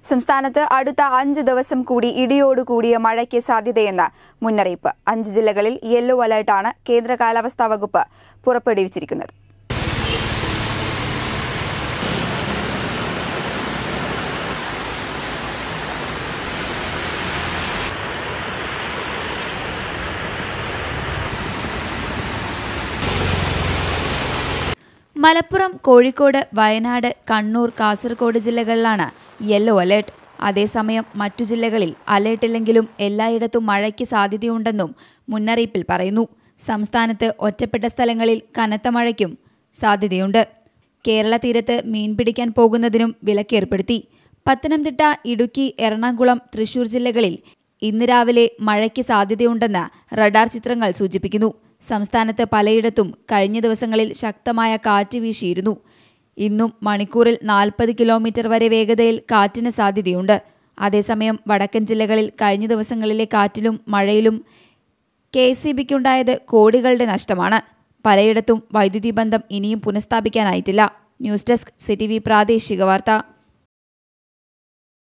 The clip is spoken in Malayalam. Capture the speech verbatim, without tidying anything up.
സംസ്ഥാനത്ത് അടുത്ത അഞ്ച് ദിവസം കൂടി ഇടിയോടുകൂടിയ മഴയ്ക്ക് സാധ്യതയെന്ന് മുന്നറിയിപ്പ്. അഞ്ച് ജില്ലകളിൽ യെല്ലോ അലർട്ടാണ് കേന്ദ്ര കാലാവസ്ഥാ വകുപ്പ് പുറപ്പെടുവിച്ചിരിക്കുന്നത്. മലപ്പുറം, കോഴിക്കോട്, വയനാട്, കണ്ണൂർ, കാസർഗോഡ് ജില്ലകളിലാണ് യെല്ലോ അലേർട്ട്. അതേസമയം മറ്റു ജില്ലകളിൽ അലേർട്ടില്ലെങ്കിലും എല്ലായിടത്തും മഴയ്ക്ക് സാധ്യതയുണ്ടെന്നും മുന്നറിയിപ്പിൽ പറയുന്നു. സംസ്ഥാനത്ത് ഒറ്റപ്പെട്ട സ്ഥലങ്ങളിൽ കനത്ത മഴയ്ക്കും സാധ്യതയുണ്ട്. കേരള തീരത്ത് മീൻ പിടിക്കാൻ പോകുന്നതിനും വിലക്കേർപ്പെടുത്തി. പത്തനംതിട്ട, ഇടുക്കി, എറണാകുളം, തൃശൂർ ജില്ലകളിൽ ഇന്ന് രാവിലെ മഴയ്ക്ക് സാധ്യതയുണ്ടെന്ന് റഡാർ ചിത്രങ്ങൾ സൂചിപ്പിക്കുന്നു. സംസ്ഥാനത്ത് പലയിടത്തും കഴിഞ്ഞ ദിവസങ്ങളിൽ ശക്തമായ കാറ്റ് വീശിയിരുന്നു. ഇന്നും മണിക്കൂറിൽ നാൽപ്പത് കിലോമീറ്റർ വരെ വേഗതയിൽ കാറ്റിന് സാധ്യതയുണ്ട്. അതേസമയം വടക്കൻ ജില്ലകളിൽ കഴിഞ്ഞ ദിവസങ്ങളിലെ കാറ്റിലും മഴയിലും കെ എസ് ഇ ബിക്കുണ്ടായത് കോടികളുടെ നഷ്ടമാണ്. പലയിടത്തും വൈദ്യുതി ബന്ധം ഇനിയും പുനഃസ്ഥാപിക്കാനായിട്ടില്ല. News desk, C T V പ്രാദേശിക വാർത്ത.